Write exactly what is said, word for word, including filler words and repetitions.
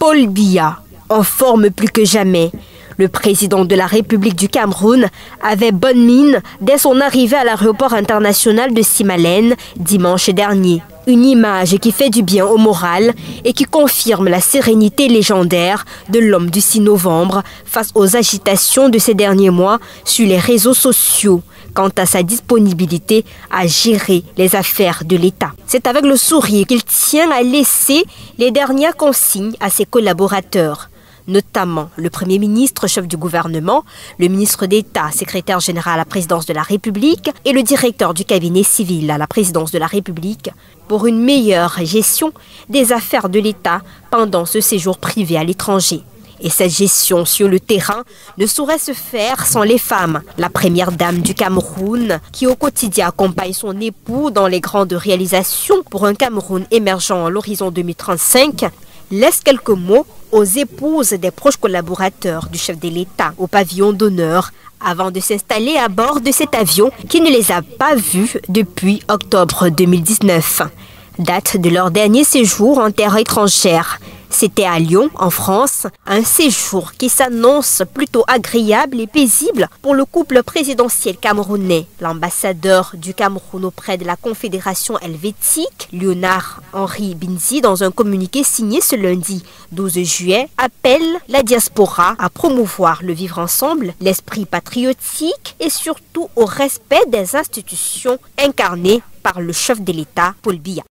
Paul Biya, en forme plus que jamais. Le président de la République du Cameroun avait bonne mine dès son arrivée à l'aéroport international de Simalène dimanche dernier. Une image qui fait du bien au moral et qui confirme la sérénité légendaire de l'homme du six novembre face aux agitations de ces derniers mois sur les réseaux sociaux quant à sa disponibilité à gérer les affaires de l'État. C'est avec le sourire qu'il tient à laisser les dernières consignes à ses collaborateurs, notamment le Premier ministre, chef du gouvernement, le ministre d'État, secrétaire général à la présidence de la République et le directeur du cabinet civil à la présidence de la République pour une meilleure gestion des affaires de l'État pendant ce séjour privé à l'étranger. Et cette gestion sur le terrain ne saurait se faire sans les femmes. La première dame du Cameroun, qui au quotidien accompagne son époux dans les grandes réalisations pour un Cameroun émergent à l'horizon deux mille trente-cinq, laisse quelques mots aux épouses des proches collaborateurs du chef de l'État au pavillon d'honneur avant de s'installer à bord de cet avion qui ne les a pas vus depuis octobre deux mille dix-neuf, date de leur dernier séjour en terre étrangère. C'était à Lyon, en France, un séjour qui s'annonce plutôt agréable et paisible pour le couple présidentiel camerounais. L'ambassadeur du Cameroun auprès de la Confédération helvétique, Léonard Henri Binzi, dans un communiqué signé ce lundi douze juillet, appelle la diaspora à promouvoir le vivre ensemble, l'esprit patriotique et surtout au respect des institutions incarnées par le chef de l'État, Paul Biya.